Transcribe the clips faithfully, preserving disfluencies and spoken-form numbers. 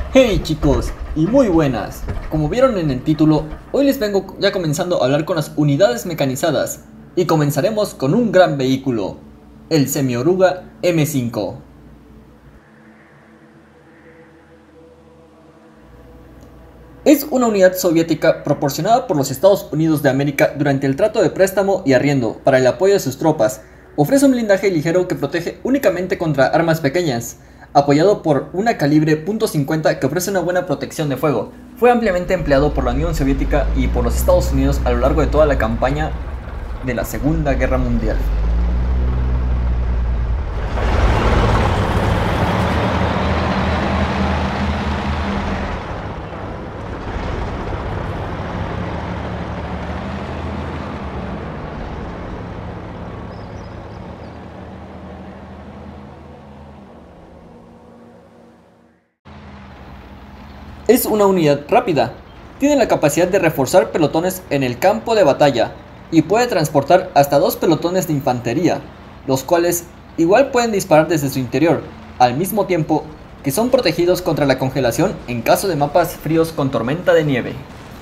Hey chicos, y muy buenas. Como vieron en el título, hoy les vengo ya comenzando a hablar con las unidades mecanizadas. Y comenzaremos con un gran vehículo, el Semi-Oruga eme cinco. Es una unidad soviética proporcionada por los Estados Unidos de América durante el trato de préstamo y arriendo para el apoyo de sus tropas. Ofrece un blindaje ligero que protege únicamente contra armas pequeñas, apoyado por una calibre punto cincuenta que ofrece una buena protección de fuego. Fue ampliamente empleado por la Unión Soviética y por los Estados Unidos a lo largo de toda la campaña de la Segunda Guerra Mundial. Es una unidad rápida, tiene la capacidad de reforzar pelotones en el campo de batalla y puede transportar hasta dos pelotones de infantería, los cuales igual pueden disparar desde su interior, al mismo tiempo que son protegidos contra la congelación en caso de mapas fríos con tormenta de nieve.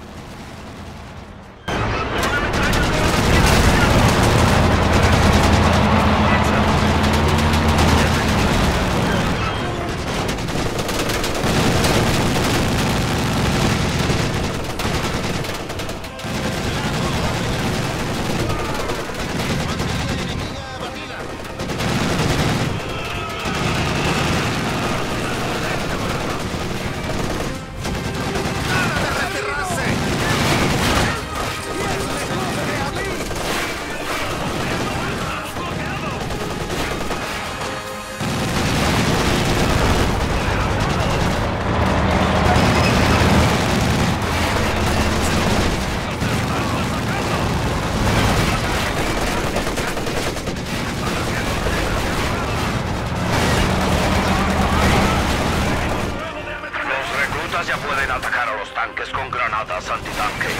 Ya pueden atacar a los tanques con granadas antitanque.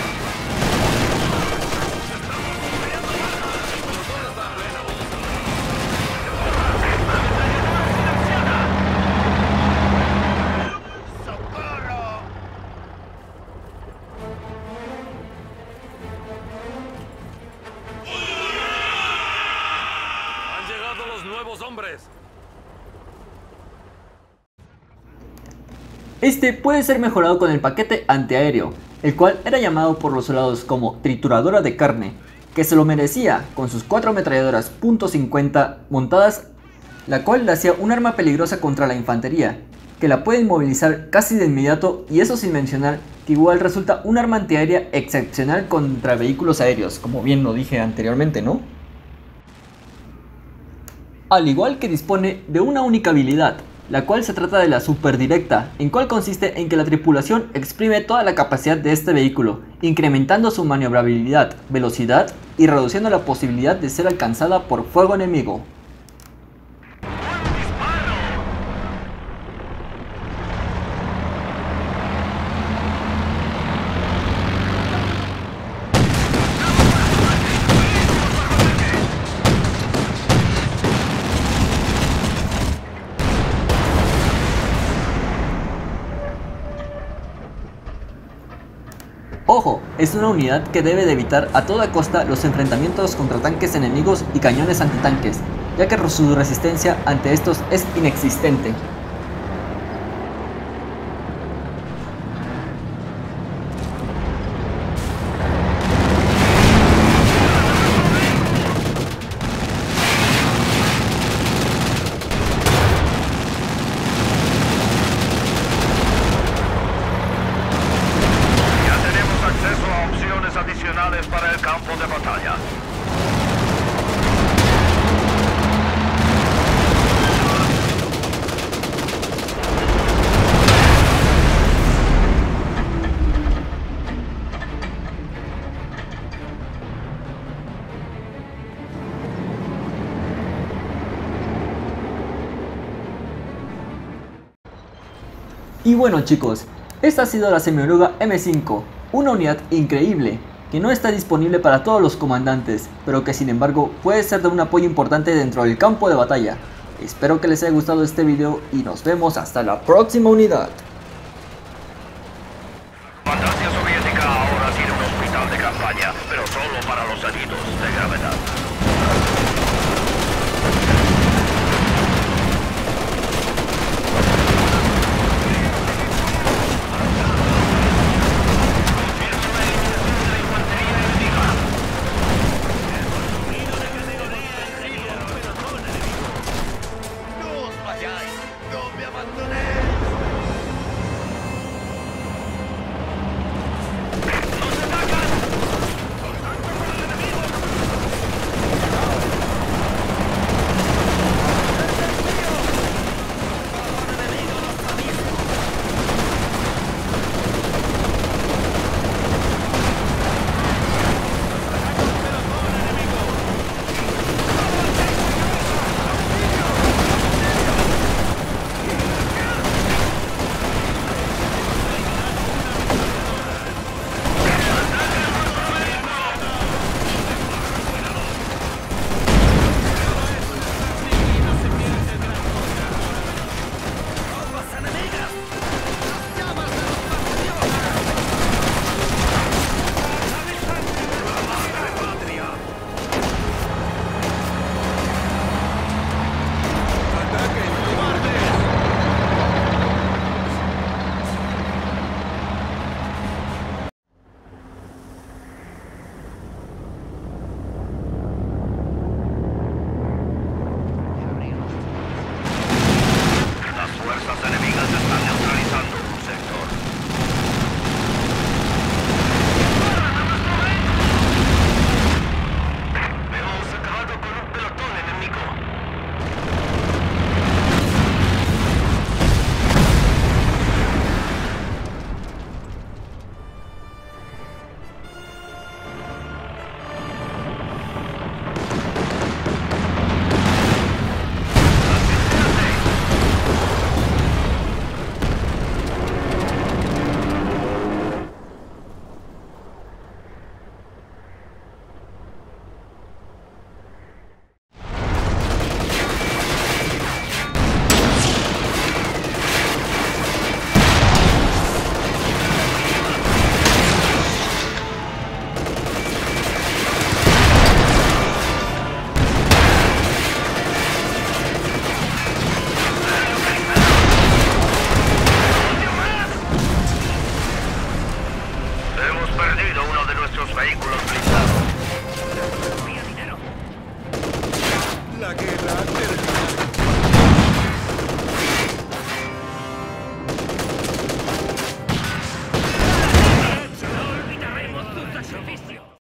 Han llegado los nuevos hombres. Este puede ser mejorado con el paquete antiaéreo, el cual era llamado por los soldados como trituradora de carne, que se lo merecía con sus cuatro ametralladoras punto cincuenta montadas, la cual le hacía un arma peligrosa contra la infantería, que la puede inmovilizar casi de inmediato, y eso sin mencionar que igual resulta un arma antiaérea excepcional contra vehículos aéreos, como bien lo dije anteriormente, ¿no? Al igual que dispone de una única habilidad, la cual se trata de la super directa, en cual consiste en que la tripulación exprime toda la capacidad de este vehículo, incrementando su maniobrabilidad, velocidad y reduciendo la posibilidad de ser alcanzada por fuego enemigo. Ojo, es una unidad que debe de evitar a toda costa los enfrentamientos contra tanques enemigos y cañones antitanques, ya que su resistencia ante estos es inexistente. Adicionales para el campo de batalla. Y bueno chicos, esta ha sido la Semi-Oruga eme cinco, una unidad increíble, que no está disponible para todos los comandantes, pero que sin embargo puede ser de un apoyo importante dentro del campo de batalla. Espero que les haya gustado este video y nos vemos hasta la próxima unidad.